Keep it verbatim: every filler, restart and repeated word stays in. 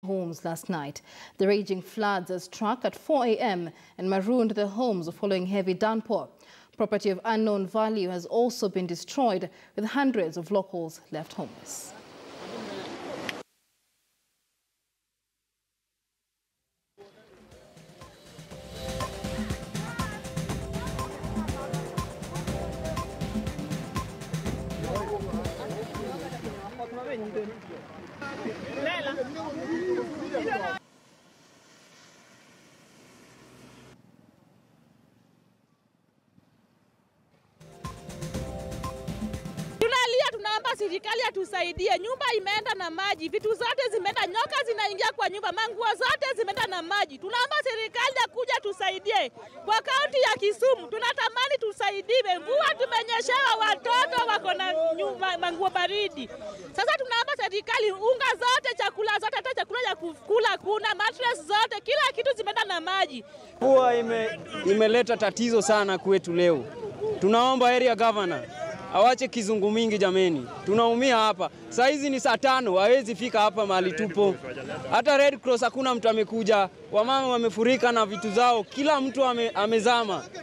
homes last night. The raging floods struck at four A M and marooned the homes following heavy downpour. Property of unknown value has also been destroyed, with hundreds of locals left homeless. Tunaomba serikali atusaidie. Nyumba imeenda na maji, vitu zote zimeenda, nyoka zinaingia kwa nyumba, manguo zote zimeenda na maji. Tunaomba serikali akuja tusaidie. Kwa kaunti ya Kisumu tunatamani tusaidiwe. Mvua tumenyeshewa, watoto wako na nyumba, manguo baridi. Sasa tunaomba serikali, unga zote, chakula zote, hata chakula ya kukula kuna, mattress zote, kila kitu zimeenda na maji. Mvua ime, imeleta tatizo sana kwetu leo. Tunaomba area governor awache kizungu mingi jameni. Tunaumia hapa. Saa hizi ni saa tano, hawezi fika hapa mahali tupo. Hata Red Cross hakuna mtu amekuja. Wamama wamefurika na vitu zao. Kila mtu ame, amezama.